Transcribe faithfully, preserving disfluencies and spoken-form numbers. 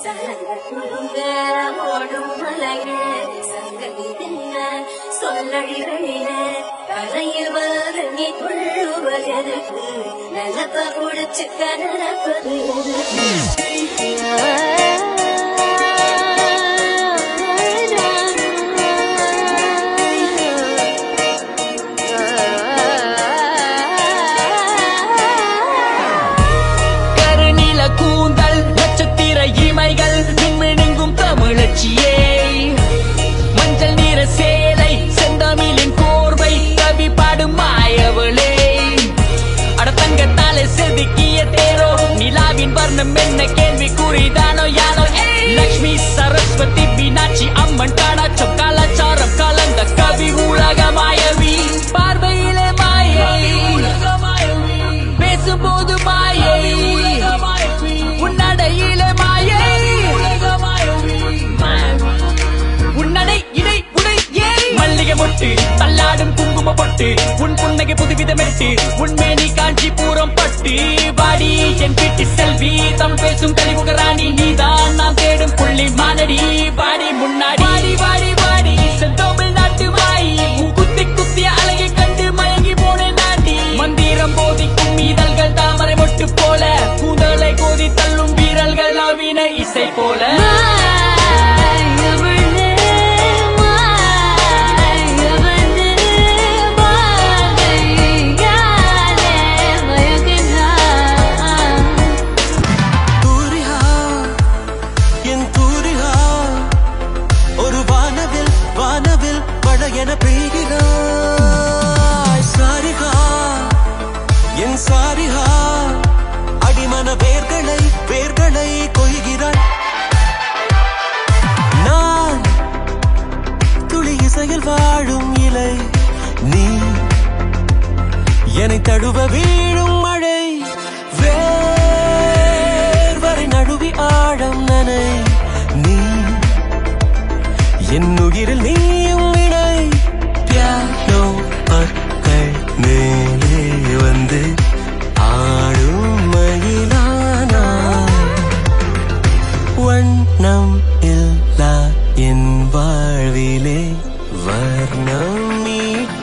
ஓடும் மலைகள் சங்கதி என்ன சொல்லழிகளின கலையில் வாரங்கி கொள்ளுவதற்கு நிலப்ப குடிச்சு கனப்பது மஞ்சள் நீர சேலை செந்தமிழின் கோர்வை கவி பாடும் மாயவளே அடத்தங்கத்தாலே செதுக்கிய தேரோ நிலாவின் வர்ணம் என்ன கேள்வி குறிதானோ யாரோ லட்சுமி சரஸ்வதி மீனாட்சி அம்மன் காணாச்சம் கலாச்சாரம் கலந்த கவி உலக மாயவி பார்வையிலே மாயை பேசும்போது மாயை உன்னடையிலே மாயை மொட்டு தள்ளாடும் குங்கும பொட்டு உன் புன்னகை புதுவித மெட்டு உண்மேனி காஞ்சிபுரம் பட்டு வாடி என் வீட்டு செல்வி தமிழ் பேசும் கலிமுக ராணி நீதான் நான் தேடும் புள்ளி மானடி வாடி முன்னாடி வாடி வாடி தமிழ்நாட்டு மாயி குத்தி குத்திய அழகை கண்டு மயங்கி போனேன் நாண்டி மந்திரம் போதிக்கும் இதழ்கள் தாமரை மொட்டு போல கூந்தலை கோதி தள்ளும் வீரல்கள் நவீன இசை போல அடிமன வேர்களை வேர்களை கொய்கிறாள் நான் துளி இசையில் வாழும் இலை நீ என்னை தழுவ வீழும் மழை வேர்வரை நடுவி ஆழம் நனை நீ என் உயிரில் நீயும் இணை பியானோ பற்கள் மேலே வந்து ஆடும் மயிலானா வண்ணம் இல்லா என் வாழ்விலே வர்ணம் நீ